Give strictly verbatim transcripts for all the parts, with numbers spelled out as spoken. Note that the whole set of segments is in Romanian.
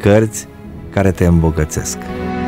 Cărți care te îmbogățesc.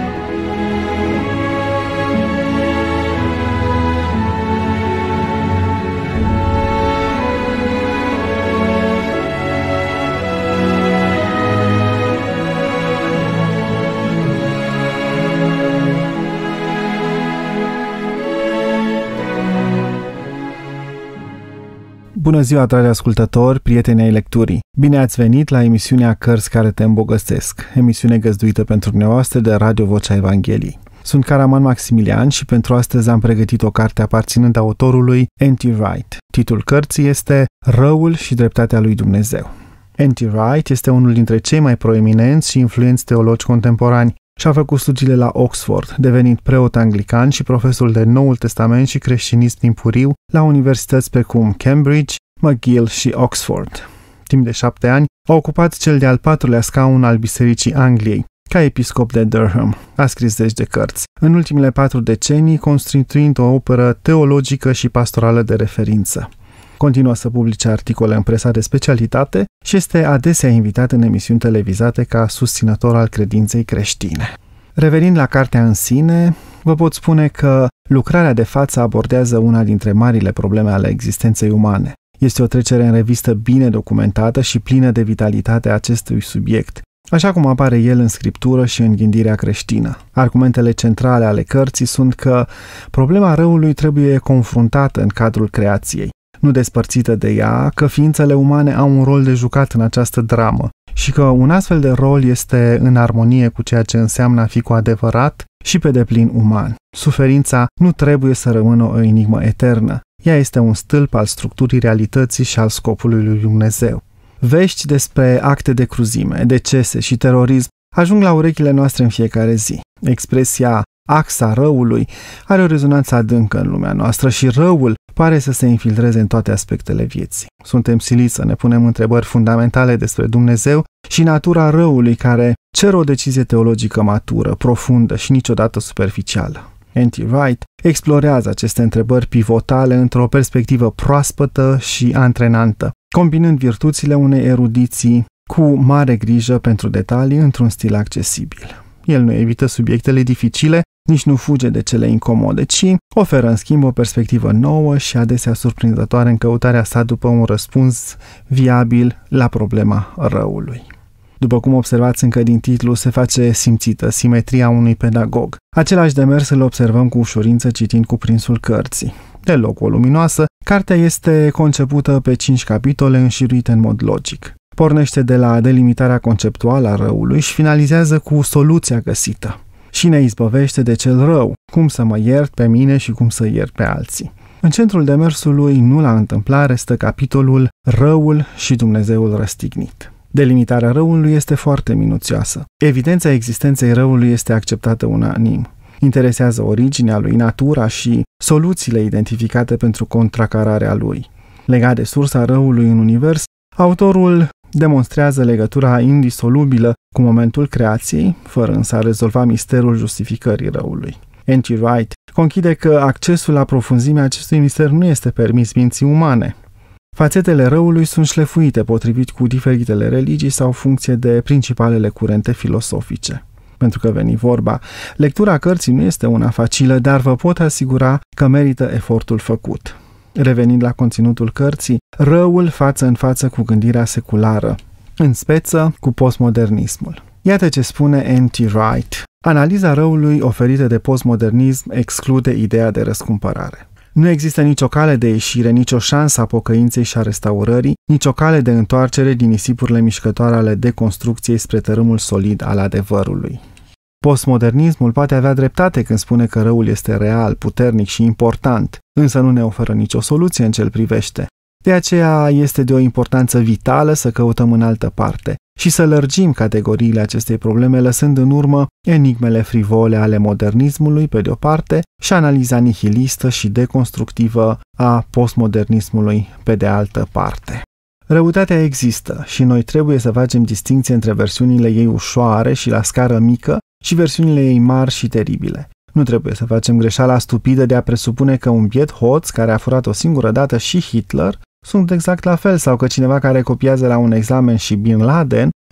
Bună ziua, dragi ascultători, prieteni ai lecturii! Bine ați venit la emisiunea Cărți care te îmbogățesc, emisiune găzduită pentru dumneavoastră de Radio Vocea Evangheliei. Sunt Caraman Maximilian și pentru astăzi am pregătit o carte aparținând autorului N T Wright. Titlul cărții este Răul și dreptatea lui Dumnezeu. N T Wright este unul dintre cei mai proeminenți și influenți teologi contemporani și a făcut studiile la Oxford, devenind preot anglican și profesor de Noul Testament și creștinism timpuriu la universități precum Cambridge, McGill și Oxford. Timp de șapte ani a ocupat cel de-al patrulea scaun al Bisericii Angliei. Ca episcop de Durham, a scris zeci de cărți, în ultimele patru decenii constituind o operă teologică și pastorală de referință. Continuă să publice articole în presa de specialitate și este adesea invitat în emisiuni televizate ca susținător al credinței creștine. Revenind la cartea în sine, vă pot spune că lucrarea de față abordează una dintre marile probleme ale existenței umane. Este o trecere în revistă bine documentată și plină de vitalitate a acestui subiect, așa cum apare el în scriptură și în gândirea creștină. Argumentele centrale ale cărții sunt că problema răului trebuie confruntată în cadrul creației, nu despărțită de ea, că ființele umane au un rol de jucat în această dramă și că un astfel de rol este în armonie cu ceea ce înseamnă a fi cu adevărat și pe deplin uman. Suferința nu trebuie să rămână o enigmă eternă. Ea este un stâlp al structurii realității și al scopului lui Dumnezeu. Vești despre acte de cruzime, decese și terorism ajung la urechile noastre în fiecare zi. Expresia axa răului are o rezonanță adâncă în lumea noastră și răul pare să se infiltreze în toate aspectele vieții. Suntem siliți să ne punem întrebări fundamentale despre Dumnezeu și natura răului, care cer o decizie teologică matură, profundă și niciodată superficială. N T Wright explorează aceste întrebări pivotale într-o perspectivă proaspătă și antrenantă, combinând virtuțile unei erudiții cu mare grijă pentru detalii într-un stil accesibil. El nu evită subiectele dificile, nici nu fuge de cele incomode, ci oferă în schimb o perspectivă nouă și adesea surprinzătoare în căutarea sa după un răspuns viabil la problema răului. După cum observați încă din titlu, se face simțită simetria unui pedagog. Același demers îl observăm cu ușurință citind cuprinsul cărții. Deloc voluminoasă, cartea este concepută pe cinci capitole înșiruite în mod logic. Pornește de la delimitarea conceptuală a răului și finalizează cu soluția găsită. Și ne izbăvește de cel rău, cum să mă iert pe mine și cum să iert pe alții. În centrul demersului, nu la întâmplare, stă capitolul Răul și Dumnezeul răstignit. Delimitarea răului este foarte minuțioasă. Evidența existenței răului este acceptată unanim. Interesează originea lui, natura și soluțiile identificate pentru contracararea lui. Legat de sursa răului în univers, autorul demonstrează legătura indisolubilă cu momentul creației, fără însă a rezolva misterul justificării răului. N T Wright conchide că accesul la profunzimea acestui mister nu este permis minții umane. Fațetele răului sunt șlefuite potrivit cu diferitele religii sau funcție de principalele curente filosofice. Pentru că veni vorba, lectura cărții nu este una facilă, dar vă pot asigura că merită efortul făcut. Revenind la conținutul cărții, răul față în față cu gândirea seculară, în speță cu postmodernismul. Iată ce spune N T Wright. Analiza răului oferită de postmodernism exclude ideea de răscumpărare. Nu există nicio cale de ieșire, nicio șansă a pocăinței și a restaurării, nicio cale de întoarcere din nisipurile mișcătoare ale deconstrucției spre tărâmul solid al adevărului. Postmodernismul poate avea dreptate când spune că răul este real, puternic și important, însă nu ne oferă nicio soluție în ce îl privește. De aceea este de o importanță vitală să căutăm în altă parte și să lărgim categoriile acestei probleme, lăsând în urmă enigmele frivole ale modernismului pe de o parte și analiza nihilistă și deconstructivă a postmodernismului pe de altă parte. Răutatea există și noi trebuie să facem distinție între versiunile ei ușoare și la scară mică și versiunile ei mari și teribile. Nu trebuie să facem greșeala stupidă de a presupune că un biet hoț care a furat o singură dată și Hitler sunt exact la fel, sau că cineva care copiază la un examen și Bin Laden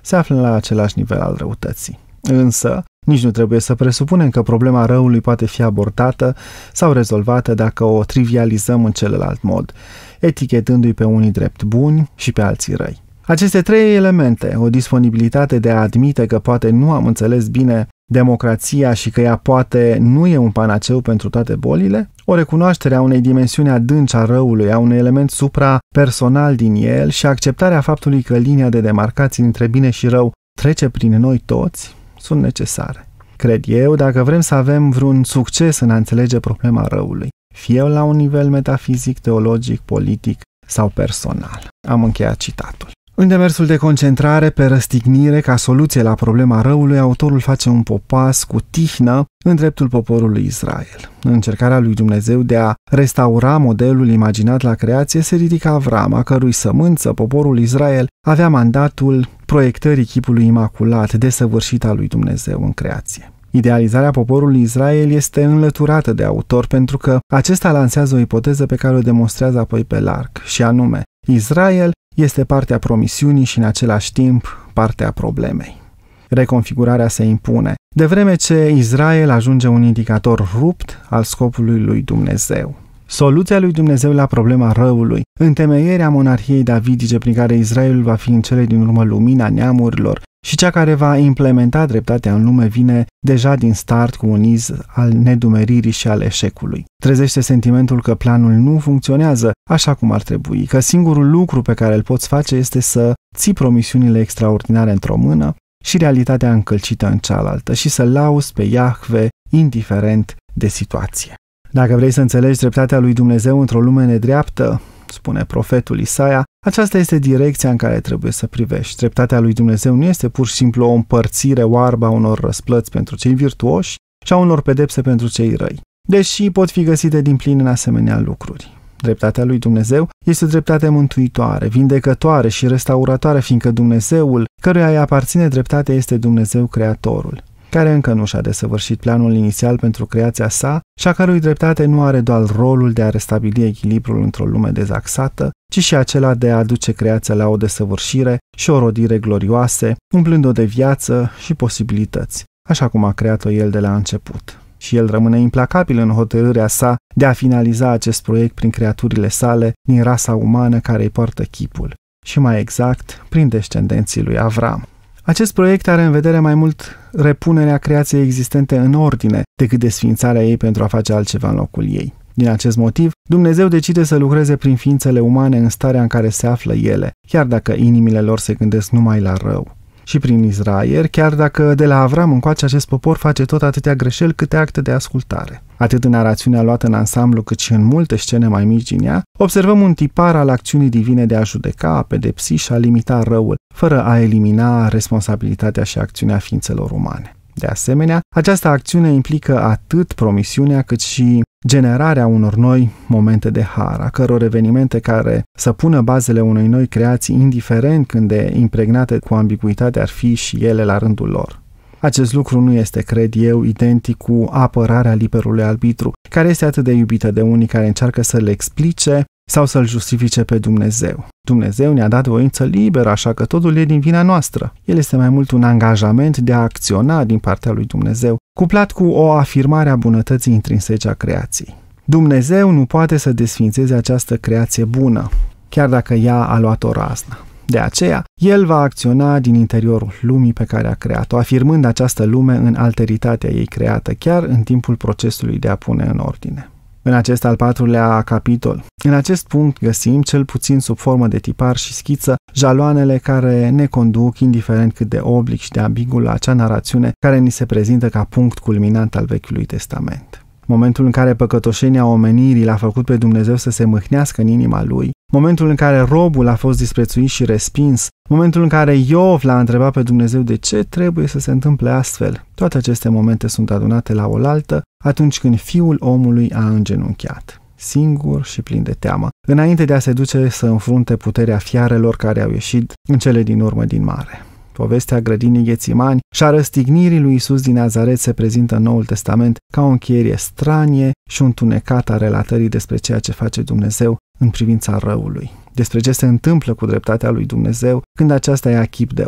se află la același nivel al răutății. Însă, nici nu trebuie să presupunem că problema răului poate fi abordată sau rezolvată dacă o trivializăm în celălalt mod, etichetându-i pe unii drept buni și pe alții răi. Aceste trei elemente, o disponibilitate de a admite că poate nu am înțeles bine democrația și că ea poate nu e un panaceu pentru toate bolile, o recunoaștere a unei dimensiuni adânci a răului, a unui element suprapersonal din el și acceptarea faptului că linia de demarcație între bine și rău trece prin noi toți, sunt necesare. Cred eu, dacă vrem să avem vreun succes în a înțelege problema răului, fie la un nivel metafizic, teologic, politic sau personal. Am încheiat citatul. În demersul de concentrare pe răstignire ca soluție la problema răului, autorul face un popas cu tihnă în dreptul poporului Israel. În încercarea lui Dumnezeu de a restaura modelul imaginat la creație, se ridică Avram, a cărui sămânță, poporul Israel, avea mandatul proiectării chipului imaculat, desăvârșit al lui Dumnezeu în creație. Idealizarea poporului Israel este înlăturată de autor pentru că acesta lansează o ipoteză pe care o demonstrează apoi pe larg, și anume, Israel este partea promisiunii și în același timp partea problemei. Reconfigurarea se impune, de vreme ce Israel ajunge un indicator rupt al scopului lui Dumnezeu. Soluția lui Dumnezeu la problema răului, întemeierea monarhiei davidice prin care Israelul va fi în cele din urmă lumina neamurilor și cea care va implementa dreptatea în lume, vine deja din start cu un iz al nedumeririi și al eșecului. Trezește sentimentul că planul nu funcționează așa cum ar trebui, că singurul lucru pe care îl poți face este să ții promisiunile extraordinare într-o mână și realitatea încălcită în cealaltă și să lauzi pe Iahve indiferent de situație. Dacă vrei să înțelegi dreptatea lui Dumnezeu într-o lume nedreaptă, spune profetul Isaia, aceasta este direcția în care trebuie să privești. Dreptatea lui Dumnezeu nu este pur și simplu o împărțire oarbă a unor răsplăți pentru cei virtuoși și a unor pedepse pentru cei răi, deși pot fi găsite din plin în asemenea lucruri. Dreptatea lui Dumnezeu este o dreptate mântuitoare, vindecătoare și restauratoare, fiindcă Dumnezeul căruia îi aparține dreptatea este Dumnezeu Creatorul, care încă nu și-a desăvârșit planul inițial pentru creația sa și a cărui dreptate nu are doar rolul de a restabili echilibrul într-o lume dezaxată, ci și acela de a aduce creația la o desăvârșire și o rodire glorioase, umplând-o de viață și posibilități, așa cum a creat-o el de la început. Și el rămâne implacabil în hotărârea sa de a finaliza acest proiect prin creaturile sale din rasa umană care îi poartă chipul, și mai exact, prin descendenții lui Avram. Acest proiect are în vedere mai mult repunerea creației existente în ordine decât desființarea ei pentru a face altceva în locul ei. Din acest motiv, Dumnezeu decide să lucreze prin ființele umane în starea în care se află ele, chiar dacă inimile lor se gândesc numai la rău. Și prin Israel, chiar dacă de la Avram încoace acest popor face tot atâtea greșeli câte acte de ascultare. Atât în narațiunea luată în ansamblu, cât și în multe scene mai mici din ea, observăm un tipar al acțiunii divine de a judeca, a pedepsi și a limita răul, fără a elimina responsabilitatea și acțiunea ființelor umane. De asemenea, această acțiune implică atât promisiunea cât și generarea unor noi momente de har, a căror evenimente care să pună bazele unei noi creații, indiferent când de impregnate cu ambiguitate ar fi și ele la rândul lor. Acest lucru nu este, cred eu, identic cu apărarea liberului arbitru, care este atât de iubită de unii care încearcă să le explice sau să-l justifice pe Dumnezeu. Dumnezeu ne-a dat voință liberă, așa că totul e din vina noastră. El este mai mult un angajament de a acționa din partea lui Dumnezeu, cuplat cu o afirmare a bunătății intrinsece a creației. Dumnezeu nu poate să desființeze această creație bună, chiar dacă ea a luat o raznă. De aceea, el va acționa din interiorul lumii pe care a creat-o, afirmând această lume în alteritatea ei creată, chiar în timpul procesului de a pune în ordine. În acest al patrulea capitol, în acest punct găsim, cel puțin sub formă de tipar și schiță, jaloanele care ne conduc, indiferent cât de oblic și de ambigu, la acea narațiune care ni se prezintă ca punct culminant al Vechiului Testament. Momentul în care păcătoșenia omenirii l-a făcut pe Dumnezeu să se mâhnească în inima lui, momentul în care robul a fost disprețuit și respins, momentul în care Iov l-a întrebat pe Dumnezeu de ce trebuie să se întâmple astfel, toate aceste momente sunt adunate la oaltă atunci când Fiul omului a îngenunchiat, singur și plin de teamă, înainte de a se duce să înfrunte puterea fiarelor care au ieșit în cele din urmă din mare. Povestea grădinii Ghețimani și a răstignirii lui Iisus din Nazaret se prezintă în Noul Testament ca o încheiere stranie și întunecată a relatării despre ceea ce face Dumnezeu în privința răului, despre ce se întâmplă cu dreptatea lui Dumnezeu când aceasta ia chip de om,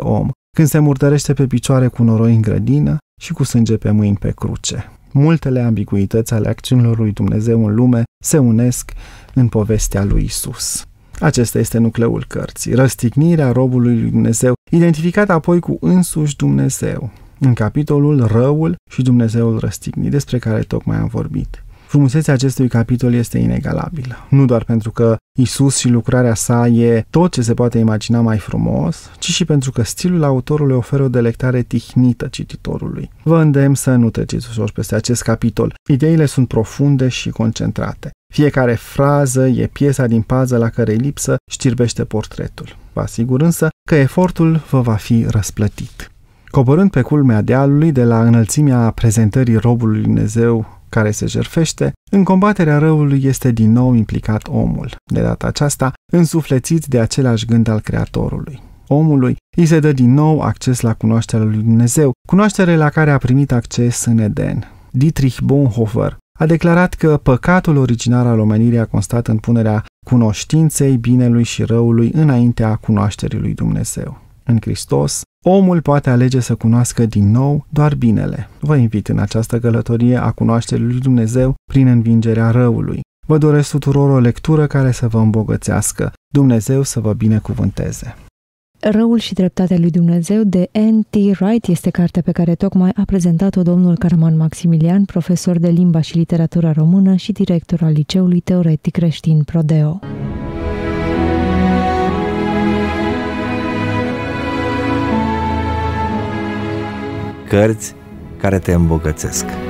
când se murdărește pe picioare cu noroi în grădină și cu sânge pe mâini pe cruce. Multele ambiguități ale acțiunilor lui Dumnezeu în lume se unesc în povestea lui Isus. Acesta este nucleul cărții, răstignirea robului lui Dumnezeu, identificat apoi cu însuși Dumnezeu, în capitolul Răul și Dumnezeul răstignit, despre care tocmai am vorbit. Frumusețea acestui capitol este inegalabilă, nu doar pentru că Isus și lucrarea sa e tot ce se poate imagina mai frumos, ci și pentru că stilul autorului oferă o delectare tihnită cititorului. Vă îndemn să nu treceți ușor peste acest capitol. Ideile sunt profunde și concentrate. Fiecare frază e piesa din puzzle la care lipsă știrbește portretul. Vă asigur însă că efortul vă va fi răsplătit. Coborând pe culmea dealului, de la înălțimea prezentării robului lui Dumnezeu care se jertfește, în combaterea răului este din nou implicat omul, de data aceasta însuflețit de același gând al Creatorului. Omului îi se dă din nou acces la cunoașterea lui Dumnezeu, cunoaștere la care a primit acces în Eden. Dietrich Bonhoeffer a declarat că păcatul originar al omenirii a constat în punerea cunoștinței binelui și răului înaintea cunoașterii lui Dumnezeu. În Hristos, omul poate alege să cunoască din nou doar binele. Vă invit în această călătorie a cunoașterii lui Dumnezeu prin învingerea răului. Vă doresc tuturor o lectură care să vă îmbogățească. Dumnezeu să vă binecuvânteze! Răul și dreptatea lui Dumnezeu de N T Wright este cartea pe care tocmai a prezentat-o domnul Caraman Maximilian, profesor de limba și literatura română și director al Liceului Teoretic Creștin Prodeo. Cărți care te îmbogățesc.